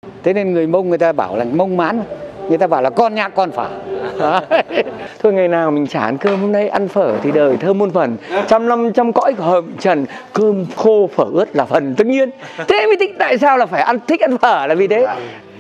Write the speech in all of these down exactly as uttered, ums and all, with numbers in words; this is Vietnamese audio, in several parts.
Thế nên người Mông người ta bảo là Mông Mán, người ta bảo là con nhạc con phở. Thôi ngày nào mình chả ăn cơm, hôm nay ăn phở thì đời thơm muôn phần, trăm năm trăm cõi hầm trần, cơm khô phở ướt là phần tất nhiên. Thế mới thích tại sao là phải ăn thích ăn phở là vì thế.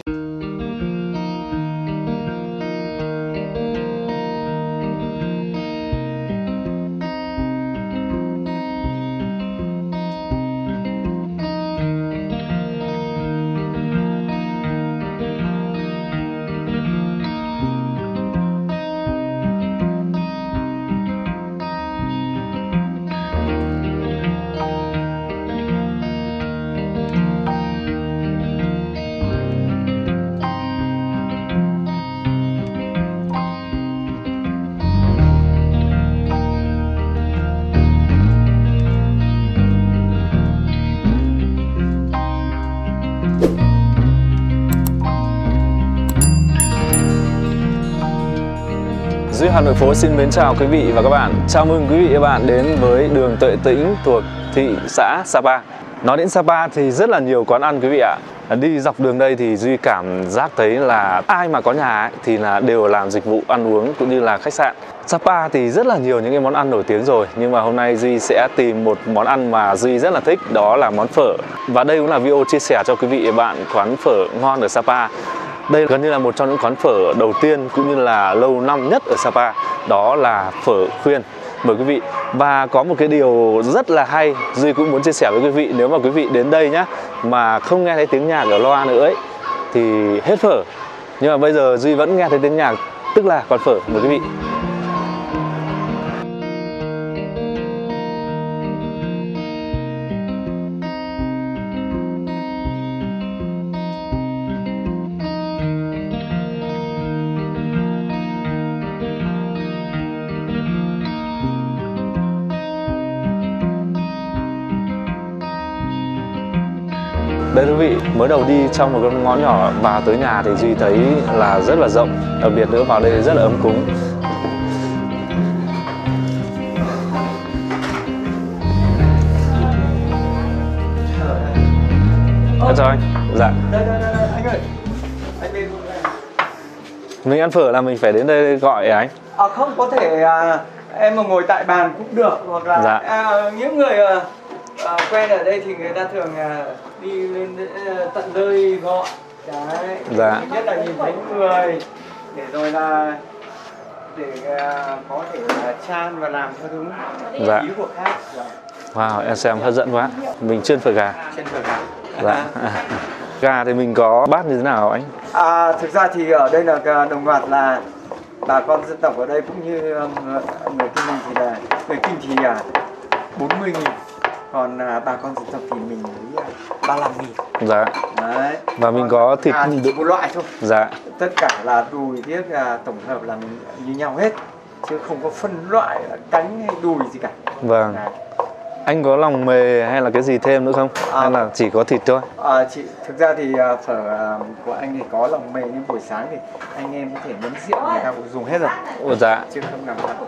Duy Hà Nội Phố xin mến chào quý vị và các bạn. Chào mừng quý vị và các bạn đến với đường Tuệ Tĩnh thuộc thị xã Sapa. Nói đến Sapa thì rất là nhiều quán ăn quý vị ạ. Đi dọc đường đây thì Duy cảm giác thấy là ai mà có nhà ấy, thì là đều làm dịch vụ ăn uống cũng như là khách sạn. Sapa thì rất là nhiều những cái món ăn nổi tiếng rồi, nhưng mà hôm nay Duy sẽ tìm một món ăn mà Duy rất là thích, đó là món phở. Và đây cũng là video chia sẻ cho quý vị và bạn quán phở ngon ở Sapa. Đây gần như là một trong những quán phở đầu tiên cũng như là lâu năm nhất ở Sapa, đó là phở Khuyên. Mời quý vị. Và có một cái điều rất là hay Duy cũng muốn chia sẻ với quý vị, nếu mà quý vị đến đây nhá mà không nghe thấy tiếng nhạc ở loa nữa ấy thì hết phở. Nhưng mà bây giờ Duy vẫn nghe thấy tiếng nhạc, tức là quán phở. Mời quý vị. Đây quý vị, mới đầu đi trong một con ngõ nhỏ vào tới nhà thì Duy thấy là rất là rộng, đặc biệt nữa vào đây rất là ấm cúng. Em chào anh. Dạ. Đây, đây, đây, anh ơi. Anh bên mình ăn phở là mình phải đến đây gọi anh. À không, có thể à, em mà ngồi tại bàn cũng được, hoặc là dạ. à, những người à, à, quen ở đây thì người ta thường à, đi lên à, tận nơi gọi. Đấy. Dạ. Nhất là nhìn thấy người để rồi là để à, có thể à, chan và làm theo đúng dạ. ý của khách. Dạ. Wow, em xem hấp dẫn quá. Mình chiên phở gà. Chiên phở gà. Dạ. Gà thì mình có bát như thế nào anh? À, thực ra thì ở đây là đồng loạt là bà con dân tộc ở đây cũng như người Kinh mình thì là người Kinh thì là bốn mươi nghìn, còn à, bà con dân tộc thì mình lấy ba mươi lăm nghìn. Dạ. Đấy. Và mình có thịt à, chỉ một loại thôi. Dạ. Tất cả là đùi tiếc là tổng hợp là mình như nhau hết, chứ không có phân loại cánh hay đùi gì cả. Vâng. Đấy. Anh có lòng mề hay là cái gì thêm nữa không? À, hay là chỉ có thịt thôi? À, chị, thực ra thì phở của anh thì có lòng mề, nhưng buổi sáng thì anh em có thể nhấm rượu người ta cũng dùng hết rồi. Ồ dạ. Chứ không làm thật.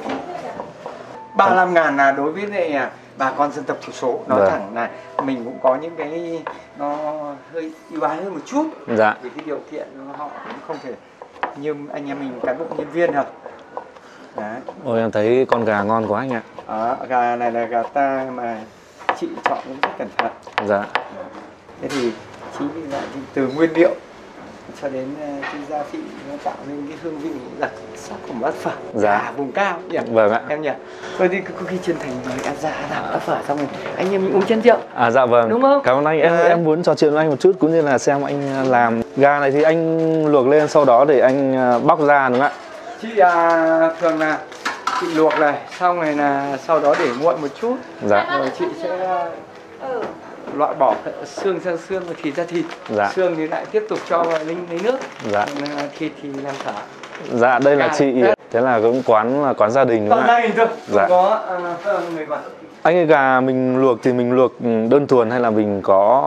ba mươi lăm ngàn là đối với lại bà con dân tộc thiểu số. Nói vâng. thẳng là mình cũng có những cái nó hơi ưu ái hơn một chút. Dạ. Vì cái điều kiện họ cũng không thể như anh em mình cán bộ nhân viên được. Đấy. Ôi em thấy con gà ngon quá anh ạ. Đó, gà này là gà ta mà chị chọn cũng rất cẩn thận. Dạ. Thế thì chính vì vậy từ nguyên liệu cho đến cái gia vị nó tạo nên cái hương vị đặc sắc của bát phở. Dạ. Vùng cao nhỉ. Vâng ạ. Em nhỉ. Tôi đi có khi chân thành mời em ra làm bát phở xong rồi anh em mình uống chén rượu. À dạ vâng. Đúng không? Cảm ơn anh. Em à. em muốn trò chuyện với anh một chút cũng như là xem anh làm. Gà này thì anh luộc lên, sau đó để anh bóc ra đúng không ạ? Chị à, thường là chị luộc này, xong này là sau đó để nguội một chút. Dạ. Rồi chị sẽ ừ. loại bỏ xương ra xương và thịt ra thịt. Dạ. Xương thì lại tiếp tục cho vào linh lấy nước. Dạ. Thịt thì làm phở. Dạ, đây là chị. Thế là cũng quán là quán gia đình đúng không ạ? Quán gia đình thôi. Dạ. Không có uh, người quản. Anh ơi, gà mình luộc thì mình luộc đơn thuần hay là mình có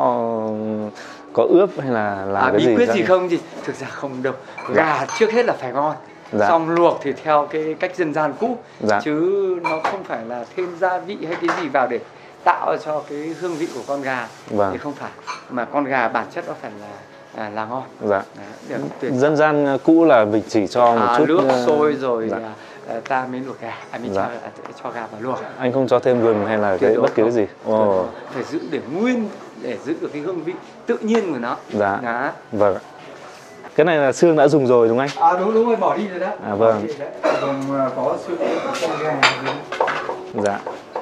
có ướp hay là làm à, cái gì? Bí quyết gì không thì thực ra không đâu. Gà dạ. trước hết là phải ngon. Dạ. Xong luộc thì theo cái cách dân gian cũ. Dạ. Chứ nó không phải là thêm gia vị hay cái gì vào để tạo cho cái hương vị của con gà. Vâng. Thì không phải. Mà con gà bản chất nó phải là à, là ngon. Dạ. Đấy, tuyệt. Dân gian cũ là mình chỉ cho một à, chút nước sôi rồi dạ. à, ta mới luộc gà, à, mình dạ. cho, cho gà vào luộc. Anh không cho thêm gừng hay là cái bất cứ cái gì? Oh. Phải giữ để nguyên, để giữ được cái hương vị tự nhiên của nó. Dạ. Đó. Vâng. Cái này là xương đã dùng rồi đúng không anh? À đúng đúng rồi, bỏ đi rồi đó. À vâng. Còn có xương con gà. Dạ.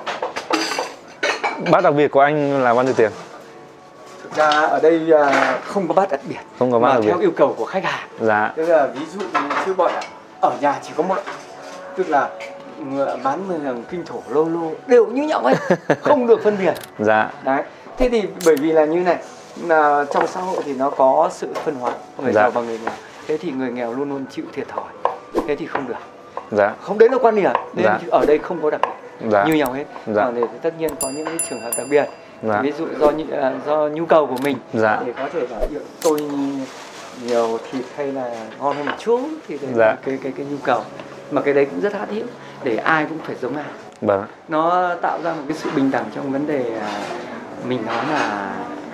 Bát đặc biệt của anh là bao nhiêu tiền? Thực ra ở đây không có bát đặc biệt. Không có bát mà đặc biệt. Theo yêu cầu của khách hàng. Dạ. Tức là ví dụ như bọn ở nhà chỉ có một, tức là bán mười hàng kinh thổ lô lô đều như nhau ấy, không được phân biệt. Dạ. Đấy. Thế thì bởi vì là như này, là trong xã hội thì nó có sự phân hóa người dạ. giàu và người nghèo. Thế thì người nghèo luôn luôn chịu thiệt thòi. Thế thì không được. Dạ. Không, đấy là quan điểm. Nên dạ. ở đây không có đặc biệt. Dạ. Như nhau hết. Dạ. Còn để tất nhiên có những cái trường hợp đặc biệt. Dạ. Ví dụ do do nhu cầu của mình. Dạ. Thì có thể là tôi nhiều thịt hay là ngon hơn một chút thì đấy dạ. là cái cái cái nhu cầu. Mà cái đấy cũng rất hữu để ai cũng phải giống ai. Vâng. Nó tạo ra một cái sự bình đẳng trong vấn đề mình nói là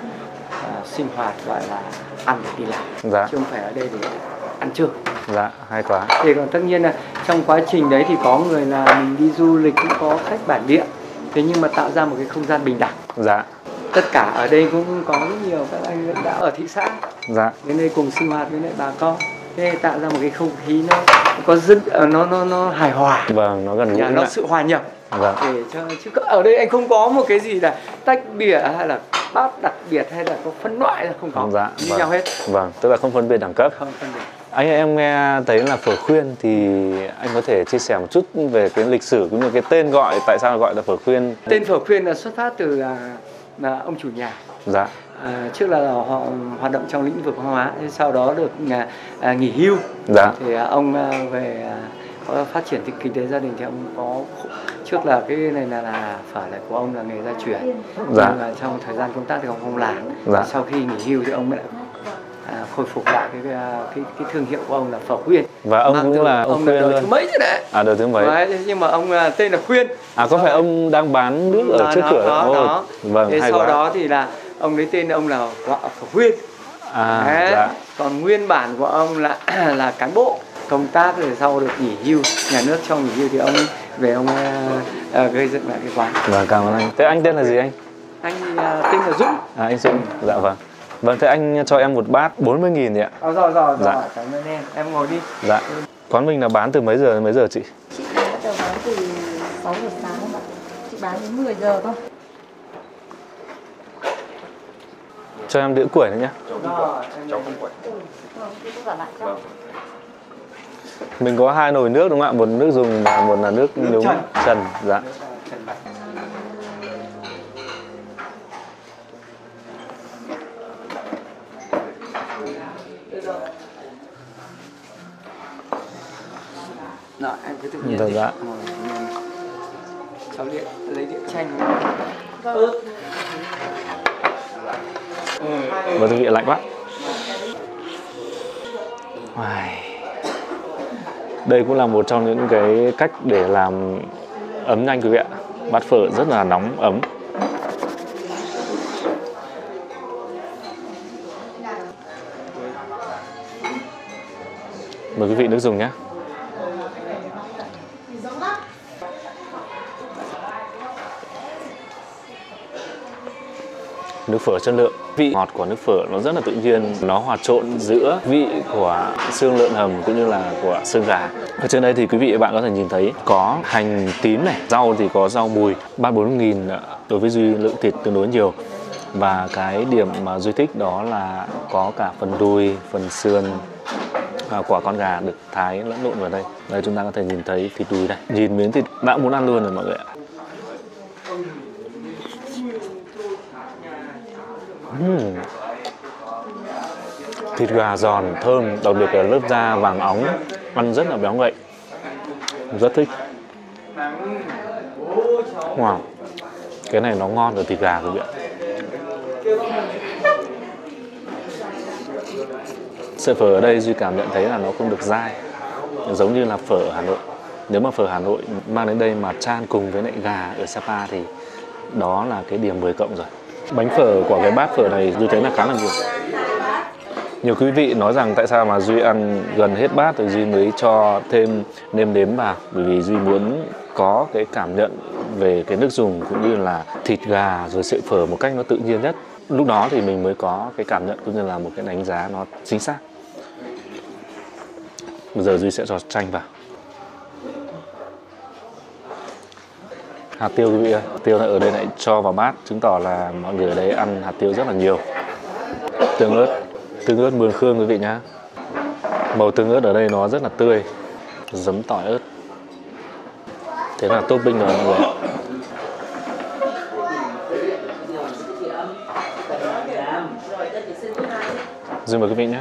uh, sinh hoạt, gọi là ăn để đi làm. Dạ. Chứ không phải ở đây để ăn chơi. Dạ, hay quá. Thì còn tất nhiên là trong quá trình đấy thì có người là mình đi du lịch cũng có khách bản địa. Thế nhưng mà tạo ra một cái không gian bình đẳng. Dạ. Tất cả ở đây cũng có rất nhiều các anh lãnh đạo ở thị xã. Dạ. Đến đây cùng sinh hoạt với lại bà con. Thế tạo ra một cái không khí nó có rất nó nó nó hài hòa. Vâng, nó gần gũi, nó lại. Sự hòa nhập. Vâng. Để cho chứ ở đây anh không có một cái gì là tách biệt hay là bát đặc biệt hay là có phân loại là không có. Dạ. Như vâng. nhau hết. Vâng, tức là không phân biệt đẳng cấp. Không phân biệt. Anh em nghe thấy là phở khuyên thì anh có thể chia sẻ một chút về cái lịch sử cũng như cái tên gọi, tại sao gọi là phở khuyên? Tên phở khuyên là xuất phát từ là, là ông chủ nhà. Dạ. À, trước là họ hoạt động trong lĩnh vực văn hóa, sau đó được à, à, nghỉ hưu. Dạ. Thì à, ông à, về à, có phát triển kinh tế gia đình thì ông có trước là cái này là, là phở này của ông là nghề gia truyền. Dạ. Nhưng mà trong thời gian công tác thì ông không làm. Dạ. Sau khi nghỉ hưu thì ông lại à, khôi phục lại cái, cái cái thương hiệu của ông là phở khuyên. Và ông Mang cũng từ, là ông, ông khuyên là đời luôn. thứ mấy chứ đấy. À, đời thứ mấy. Đấy, nhưng mà ông à, tên là Khuyên. À, có phải ông đang bán nước ở đó, trước đó, cửa đó, không? đó. Vâng, thế hay sau quá. đó thì là ông lấy tên ông là phở Khuyên. À, đấy. dạ. Còn nguyên bản của ông là là cán bộ công tác, rồi sau được nghỉ hưu, nhà nước cho nghỉ hưu thì ông về ông uh, uh, gây dựng lại cái quán. Vâng, cảm ơn anh. Thế anh tên là gì anh? Anh uh, tên là Dũng. À, anh Dũng. Dạ vâng. Vâng, thế anh cho em một bát bốn mươi nghìn thì ạ. À, rồi rồi, dạ. rồi, cảm ơn em. Em ngồi đi. Dạ. Quán mình là bán từ mấy giờ đến mấy giờ chị? Chị bắt đầu bán từ sáu giờ sáng không ạ? Chị bán đến mười giờ thôi. Cho em đĩa quẩy nữa nhé. Cháu không quẩy. Vâng, chị có giả lại cho. Mình có hai nồi nước đúng không ạ? Một nước dùng và một là nước, nước trần. trần. Dạ. Rồi, em cứ tự nhiên Được đi. dạ. Cháu điện, lấy điện tranh. Vâng. Ừ. Và thực vị lạnh quá. Đây cũng là một trong những cái cách để làm ấm nhanh quý vị ạ. Bát phở rất là nóng ấm. Mời quý vị nước dùng nhé. Nước phở chất lượng. Vị ngọt của nước phở nó rất là tự nhiên, nó hòa trộn giữa vị của xương lợn hầm cũng như là của xương gà. Ở trên đây thì quý vị và bạn có thể nhìn thấy có hành tím này, rau thì có rau mùi. Bát bốn nghìn đối với Duy lượng thịt tương đối nhiều. Và cái điểm mà Duy thích đó là có cả phần đùi, phần sườn à, của con gà được thái lẫn lộn vào đây. Đây chúng ta có thể nhìn thấy thịt đùi đây. Nhìn miếng thịt đã muốn ăn luôn rồi mọi người ạ. Uhm. Thịt gà giòn, thơm, đặc biệt là lớp da vàng óng, ăn rất là béo ngậy. Rất thích. Wow. Cái này nó ngon ở thịt gà quý vị ạ. Sợi phở ở đây Duy cảm nhận thấy là nó không được dai, giống như là phở ở Hà Nội. Nếu mà phở Hà Nội mang đến đây mà chan cùng với lại gà ở Sapa thì đó là cái điểm mười cộng rồi. Bánh phở của cái bát phở này Duy thấy là khá là nhiều. Nhiều quý vị nói rằng tại sao mà Duy ăn gần hết bát rồi Duy mới cho thêm nêm nếm vào, bởi vì Duy muốn có cái cảm nhận về cái nước dùng cũng như là thịt gà rồi sợi phở một cách nó tự nhiên nhất. Lúc đó thì mình mới có cái cảm nhận cũng như là một cái đánh giá nó chính xác. Bây giờ Duy sẽ cho chanh vào. Hạt tiêu quý vị ơi, tiêu ở đây lại cho vào bát, chứng tỏ là mọi người ở đây ăn hạt tiêu rất là nhiều. Tương ớt, tương ớt Mường Khương quý vị nhá. Màu tương ớt ở đây nó rất là tươi, giấm tỏi ớt. Thế là topping rồi mọi người. Duy mời quý vị nhé.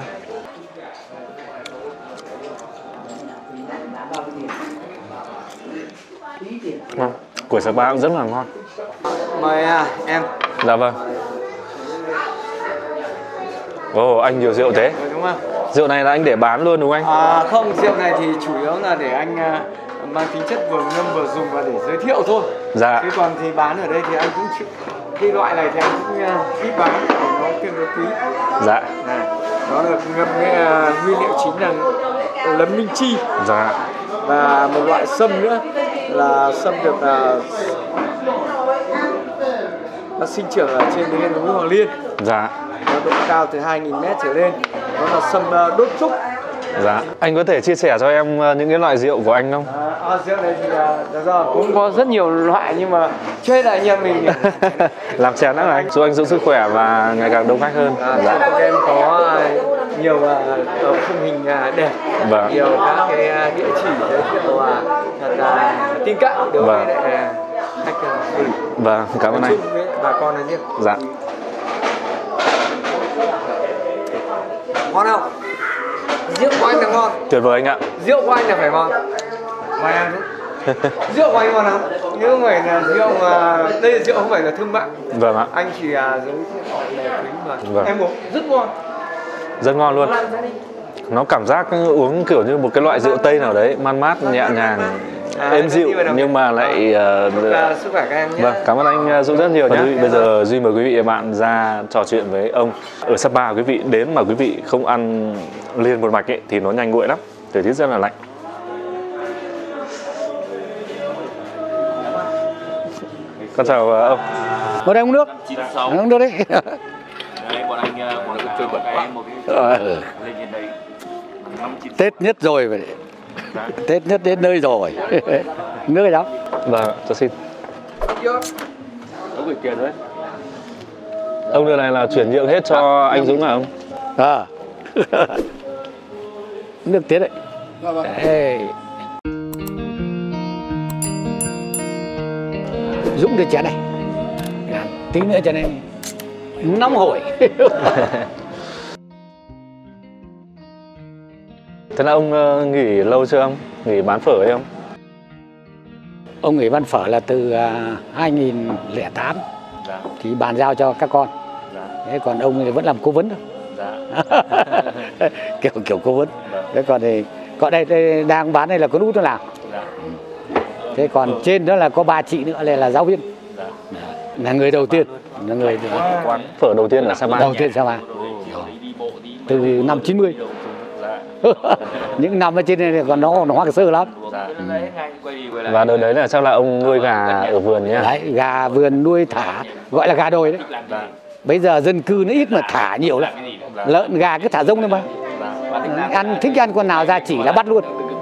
Ngon. Của Sapa cũng rất là ngon. Mời à, em. Dạ vâng. Ồ, anh nhiều rượu thế. Đúng không? Rượu này là anh để bán luôn đúng không anh? À, không, rượu này thì chủ yếu là để anh uh, mang tính chất vừa ngâm vừa dùng và để giới thiệu thôi. Dạ. Thế còn thì bán ở đây thì anh cũng chịu. Cái loại này thì anh cũng uh, ít bán, vì nó tương đối quý. Dạ. Này, đó là ngâm cái uh, nguyên liệu chính là nấm linh chi. Dạ. Và một loại sâm nữa là sâm được uh, nó sinh trưởng ở trên cái núi Hoàng Liên. Dạ. Nó độ cao từ hai nghìn mét trở lên. Đó là sâm uh, đốt trúc. Dạ. Anh có thể chia sẻ cho em những cái loại rượu của anh không? À, à, rượu này thì uh, rồi, cũng có rất nhiều loại nhưng mà chơi là anh em mình làm chén nữa anh. Chúc anh giữ sức khỏe và ngày càng đông khách hơn. À, dạ. Các em có uh, nhiều uh, khung hình uh, đẹp, vâng. nhiều các cái uh, địa chỉ giới thiệu uh, thật là uh, tin cậy đối vâng. với lại uh, khách uh, Vâng, cảm ơn anh. với bà con nói riêng. Dạ. Ngon không? Rượu của anh là ngon. Tuyệt vời anh ạ. Rượu của anh là phải ngon. Mời em rượu của anh ngon không? Nhưng không phải là rượu mà đây là rượu không phải là thương mại. Vâng ạ. Anh chỉ là giới thiệu là quý mà. Vâng. Em uống rất ngon. Rất ngon luôn. Nó cảm giác uống kiểu như một cái loại rượu Tây nào đấy, man mát, nhẹ nhàng, à, êm dịu nhưng mà lại uh, sức khỏe các em nhé. Vâng, cảm ơn anh Dũng rất nhiều nhé. Bây giờ Duy mời quý vị và các bạn ra trò chuyện với ông. Ở Sapa quý vị đến mà quý vị không ăn liền một mạch ấy, thì nó nhanh nguội lắm. Thời tiết rất là lạnh. Con chào ông. Vào đây uống nước. Uống nước đấy. Bọn anh bọn anh chơi bật quá một cái lên trên đây năm chín Tết nhất rồi vậy. Tết nhất đến nơi rồi. Nước cái đó. Vâng, cho xin. có người kia đấy. Ông đưa này là chuyển nhượng hết cho anh Dũng hả ông? À. Nước tiến đấy. Ê. Dũng đưa chén này. Tí nữa cho nên nóng hổi. Thế là ông uh, nghỉ lâu chưa ông? Nghỉ bán phở ấy không? Ông nghỉ bán phở là từ uh, hai nghìn lẻ tám. Dạ. Thì bàn giao cho các con. Dạ. Thế còn ông thì vẫn làm cố vấn thôi. Dạ. kiểu kiểu cố vấn. Dạ. Thế còn thì còn đây, đây đang bán đây là có út nó làm. Dạ. Thế còn ừ. trên đó là có ba chị nữa là, là giáo viên. Dạ. Là người đầu tiên, là người quán phở đầu tiên ở Sapa. đầu tiên Sapa. Từ năm chín mươi. Những năm ở trên này còn nó nó hoang sơ lắm. Dạ. Và đợt đấy là chắc là ông nuôi gà ở vườn nhá. Đấy, gà vườn nuôi thả, gọi là gà đồi đấy. Dạ. Bây giờ dân cư nó ít mà thả nhiều lắm. Lợn gà cứ thả rông thôi mà. Ăn thích ăn con nào ra chỉ là bắt luôn.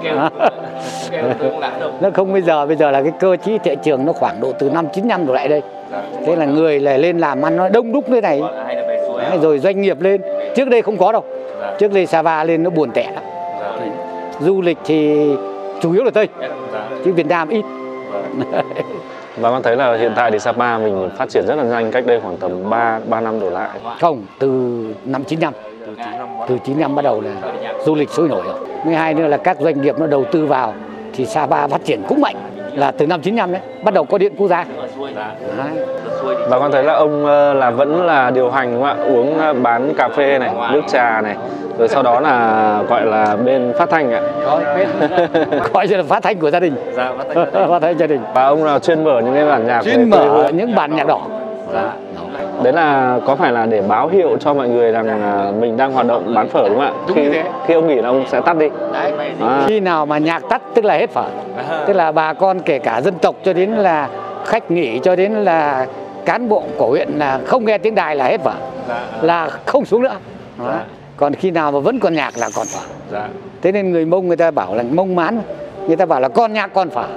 Nó không bây giờ bây giờ là cái cơ chế thị trường nó khoảng độ từ năm chín năm đổ lại đây. Thế là người là lên làm ăn nó đông đúc thế này. Đấy, rồi doanh nghiệp lên. Trước đây không có đâu. Trước đây Sapa lên nó buồn tẻ lắm. Du lịch thì chủ yếu là Tây, chứ Việt Nam ít. Và con thấy là hiện tại thì Sapa mình phát triển rất là nhanh, cách đây khoảng tầm ba năm đổ lại. Không, từ năm chín năm. Từ chín năm bắt đầu là du lịch sôi nổi rồi. Thứ hai nữa là các doanh nghiệp nó đầu tư vào thì Sapa phát triển cũng mạnh, là từ năm chín năm đấy, bắt đầu có điện quốc gia. Đấy. Và con thấy là ông là vẫn là điều hành đúng không ạ? Uống bán cà phê này, nước trà này, rồi sau đó là gọi là bên phát thanh ạ. Gọi là phát thanh của gia đình. Dạ, phát thanh phát thanh gia đình. Và ông là chuyên mở những cái bản nhạc. Chuyên mở những bản nhạc đỏ. Dạ. Đấy là có phải là để báo hiệu cho mọi người rằng à, mình đang hoạt động bán phở đúng không ạ? Đúng Khi như thế. khi ông nghỉ là ông sẽ tắt đi. Đấy. À. Khi nào mà nhạc tắt tức là hết phở. Tức là bà con kể cả dân tộc cho đến là khách nghỉ cho đến là cán bộ của huyện là không nghe tiếng đài là hết phở. Là không xuống nữa. Đó. Còn khi nào mà vẫn còn nhạc là còn phở. Thế nên người Mông người ta bảo là Mông Mán, người ta bảo là con nhạc con phở.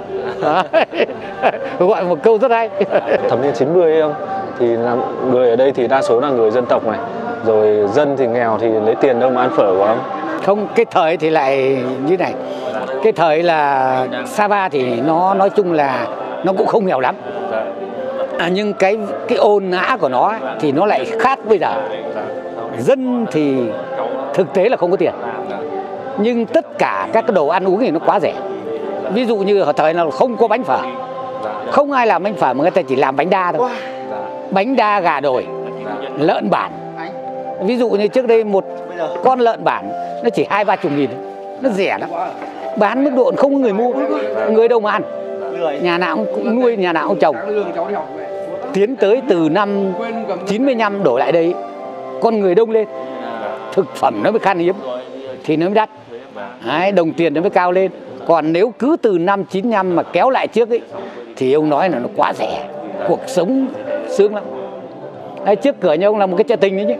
Gọi một câu rất hay. Thập niên chín mươi ấy không? Thì là người ở đây thì đa số là người dân tộc này. Rồi dân thì nghèo thì lấy tiền đâu mà ăn phở của ông? Không, cái thời thì lại như này. Cái thời là Sapa thì nó nói chung là nó cũng không nghèo lắm. À, nhưng cái cái ôn ngã của nó ấy, thì nó lại khác bây giờ. Dân thì thực tế là không có tiền. Nhưng tất cả các cái đồ ăn uống thì nó quá rẻ. Ví dụ như ở thời nào không có bánh phở, không ai làm bánh phở mà người ta chỉ làm bánh đa thôi. Bánh đa gà đồi, lợn bản. Ví dụ như trước đây một con lợn bản nó chỉ hai ba chục nghìn, nó rẻ lắm. Bán mức độ không có người mua, người đâu mà ăn. Nhà nào cũng nuôi, nhà nào cũng trồng. Tiến tới từ năm chín mươi lăm đổ lại đây, con người đông lên, thực phẩm nó mới khan hiếm thì nó mới đắt. Đấy, đồng tiền nó mới cao lên. Còn nếu cứ từ năm chín mươi lăm mà kéo lại trước ấy thì ông nói là nó quá rẻ, cuộc sống sướng lắm. Đấy, trước cửa nhà ông là một cái chợ tình đấy chứ.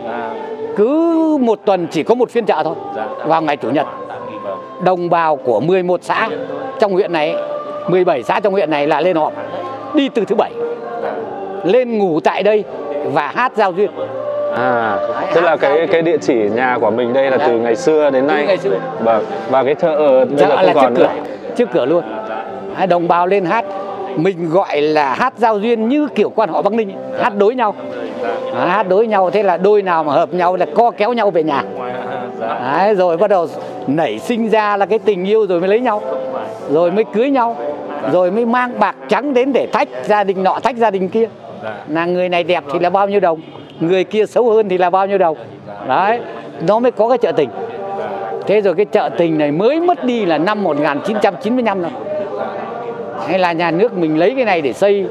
Cứ một tuần chỉ có một phiên chợ thôi, vào ngày chủ nhật. Đồng bào của mười một xã trong huyện này, mười bảy xã trong huyện này là lên họp, đi từ thứ bảy lên ngủ tại đây và hát giao duyên. À, tức là cái cái địa chỉ nhà của mình đây là từ ngày xưa đến nay. Ngày xưa. Vâng. Và cái chợ bây Chợ giờ là không trước còn cửa, nữa. trước cửa luôn. Đấy, đồng bào lên hát, mình gọi là hát giao duyên như kiểu quan họ Bắc Ninh ấy. Hát đối nhau. Đấy, hát đối nhau, thế là đôi nào mà hợp nhau là co kéo nhau về nhà. Đấy, rồi bắt đầu nảy sinh ra là cái tình yêu rồi mới lấy nhau, rồi mới cưới nhau, rồi mới mang bạc trắng đến để thách gia đình nọ thách gia đình kia. Là người này đẹp thì là bao nhiêu đồng, người kia xấu hơn thì là bao nhiêu đồng. Đấy, nó mới có cái chợ tình. Thế rồi cái chợ tình này mới mất đi là năm một nghìn chín trăm chín mươi lăm rồi. Hay là nhà nước mình lấy cái này để xây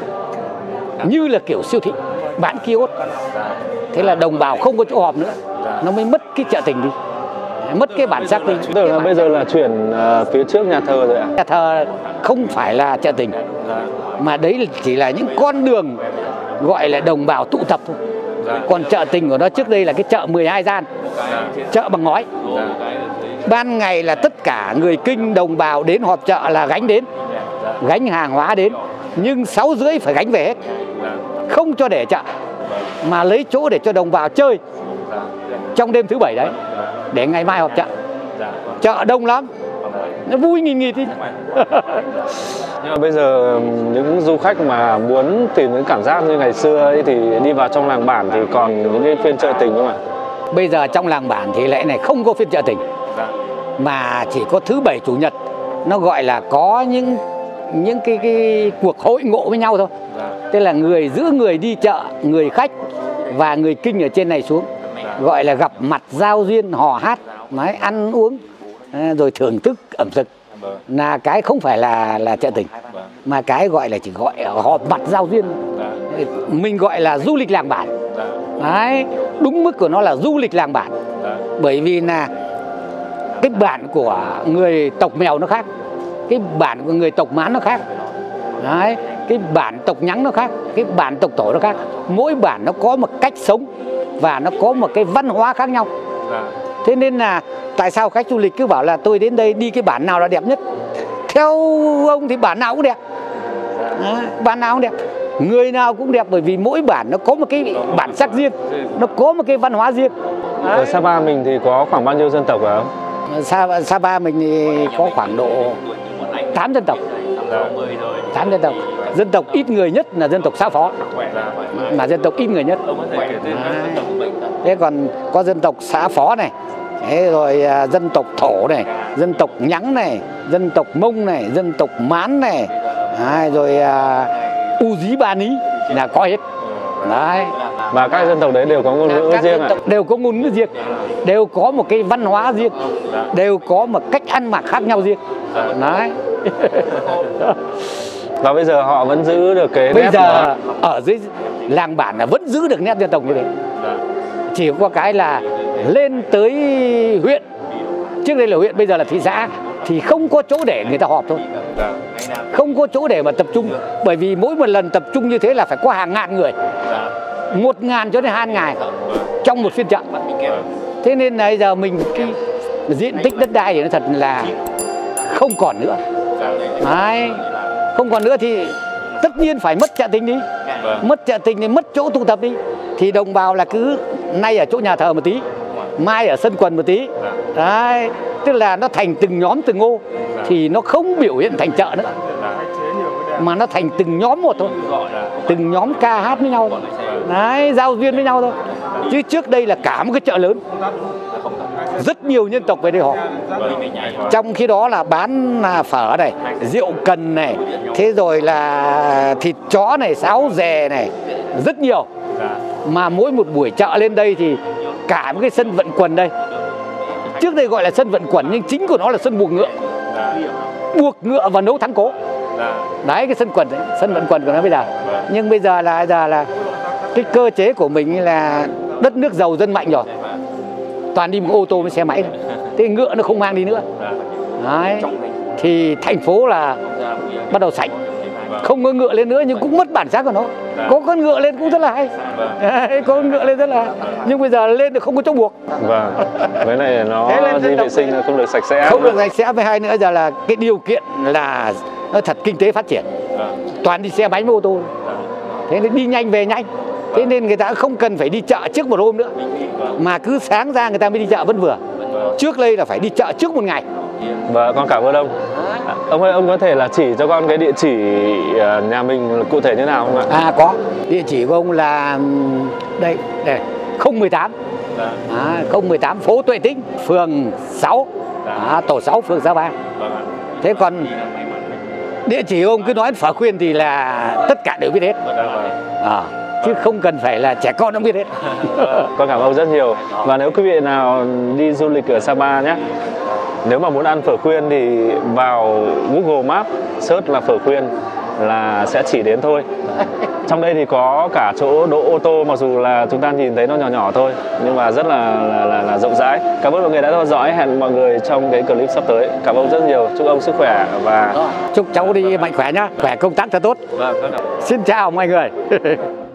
như là kiểu siêu thị, bán kiosk. Thế là đồng bào không có chỗ họp nữa, nó mới mất cái chợ tình đi, mất cái bản sắc đi. Tức là bây giờ là chuyển uh, phía trước nhà thờ rồi ạ? Nhà thờ không phải là chợ tình, mà đấy chỉ là những con đường gọi là đồng bào tụ tập thôi. Còn chợ tình của nó trước đây là cái chợ mười hai gian, chợ bằng ngói. Ban ngày là tất cả người Kinh đồng bào đến họp chợ là gánh đến, gánh hàng hóa đến. Nhưng sáu rưỡi phải gánh về hết, không cho để chợ, mà lấy chỗ để cho đồng bào chơi trong đêm thứ bảy đấy, để ngày mai họp chợ. Chợ đông lắm, nó vui nghìn nghịt đi. Nhưng mà bây giờ những du khách mà muốn tìm những cảm giác như ngày xưa ấy thì đi vào trong làng bản thì còn những cái phiên chợ tình không ạ? Bây giờ trong làng bản thì lại này không có phiên chợ tình, mà chỉ có thứ bảy chủ nhật nó gọi là có những những cái, cái cuộc hội ngộ với nhau thôi. Tức là người giữa người đi chợ, người khách và người Kinh ở trên này xuống, gọi là gặp mặt giao duyên, hò hát, nói ăn uống, rồi thưởng thức ẩm thực, là cái không phải là là chợ tình, mà cái gọi là chỉ gọi họp mặt giao duyên. Mình gọi là du lịch làng bản. Đấy, đúng mức của nó là du lịch làng bản. Bởi vì là cái bản của người tộc Mèo nó khác, cái bản của người tộc Mán nó khác. Đấy, cái bản tộc Nhắng nó khác, cái bản tộc Thổ nó khác. Mỗi bản nó có một cách sống và nó có một cái văn hóa khác nhau. Thế nên là tại sao khách du lịch cứ bảo là tôi đến đây đi cái bản nào là đẹp nhất? Theo ông thì bản nào cũng đẹp. Đấy, bản nào cũng đẹp, người nào cũng đẹp, bởi vì mỗi bản nó có một cái bản sắc riêng, nó có một cái văn hóa riêng. Ở Sapa mình thì có khoảng bao nhiêu dân tộc phải không? Sa, Sapa mình thì có khoảng độ tám dân tộc. tám dân tộc. Dân tộc ít người nhất là dân tộc Xá Phó, mà dân tộc ít người nhất. Thế còn có dân tộc Xá Phó này, thế rồi uh, dân tộc Thổ này, dân tộc Nhắng này, dân tộc Mông này, dân tộc Mán này, à, rồi uh, U Dí Ba Ní là có hết. Đấy. Và các dân tộc đấy đều có ngôn ngữ các riêng ạ? Đều có ngôn ngữ riêng, đều có một cái văn hóa riêng, đều có một cách ăn mặc khác nhau riêng. Đấy. Và bây giờ họ vẫn giữ được cái Bây nét giờ đó. ở dưới làng bản là vẫn giữ được nét dân tộc như thế. Chỉ có cái là lên tới huyện, trước đây là huyện, bây giờ là thị xã, thì không có chỗ để người ta họp thôi, không có chỗ để mà tập trung. Bởi vì mỗi một lần tập trung như thế là phải có hàng ngàn người, một ngàn cho đến hai ngàn trong một phiên chợ. Thế nên là bây giờ mình cái diện tích đất đai thì nó thật là không còn nữa. Đấy, không còn nữa thì tất nhiên phải mất chợ tình đi, mất chợ tình thì mất chỗ tụ tập đi. Thì đồng bào là cứ nay ở chỗ nhà thờ một tí, mai ở sân quần một tí. Đấy, tức là nó thành từng nhóm từng ô, thì nó không biểu hiện thành chợ nữa, mà nó thành từng nhóm một thôi, từng nhóm ca hát với nhau, đấy, giao duyên với nhau thôi. Chứ trước đây là cả một cái chợ lớn, rất nhiều nhân tộc về đây họp. Trong khi đó là bán là phở này, rượu cần này, thế rồi là thịt chó này, sáo dè này, rất nhiều. Mà mỗi một buổi chợ lên đây thì cả một cái sân vận quần đây, trước đây gọi là sân vận quần nhưng chính của nó là sân buộc ngựa, buộc ngựa và nấu thắng cố. Đấy, cái sân quần đấy, sân vận quần của nó bây giờ. Nhưng bây giờ là giờ là cái cơ chế của mình là đất nước giàu dân mạnh rồi, toàn đi một ô tô với xe máy, thế ngựa nó không mang đi nữa. Đấy, thì thành phố là bắt đầu sạch, không có ngựa lên nữa nhưng cũng mất bản sắc của nó. Có con ngựa lên cũng rất là hay, đấy, có con ngựa lên rất là hay. Nhưng bây giờ lên được không có chỗ buộc. Vâng, với này nó đi vệ sinh không được sạch sẽ, không được sạch sẽ. Với hai nữa giờ là cái điều kiện là nó thật kinh tế phát triển, toàn đi xe máy với ô tô, thế nên đi nhanh về nhanh. Thế nên người ta không cần phải đi chợ trước một hôm nữa, mà cứ sáng ra người ta mới đi chợ vẫn vừa. Trước đây là phải đi chợ trước một ngày. Và con cảm ơn ông. Ông ơi, ông có thể là chỉ cho con cái địa chỉ nhà mình cụ thể như nào không ạ? À có, địa chỉ của ông là đây, đây không một tám, à, không một tám phố Tuệ Tĩnh, phường sáu, à, tổ sáu, phường Sapa. Thế còn địa chỉ ông cứ nói phở khuyên thì là tất cả đều biết hết, à, chứ không cần phải là trẻ con cũng biết hết. Con cảm ơn ông rất nhiều. Và nếu quý vị nào đi du lịch ở Sapa nhé, nếu mà muốn ăn phở khuyên thì vào Google Maps search là phở khuyên là sẽ chỉ đến thôi. Trong đây thì có cả chỗ đỗ ô tô, mặc dù là chúng ta nhìn thấy nó nhỏ nhỏ thôi, nhưng mà rất là là, là, là rộng rãi. Cảm ơn mọi người đã theo dõi, hẹn mọi người trong cái clip sắp tới. Cảm ơn rất nhiều, chúc ông sức khỏe và chúc cháu đi mạnh khỏe nhá, khỏe công tác thật tốt. Xin chào mọi người.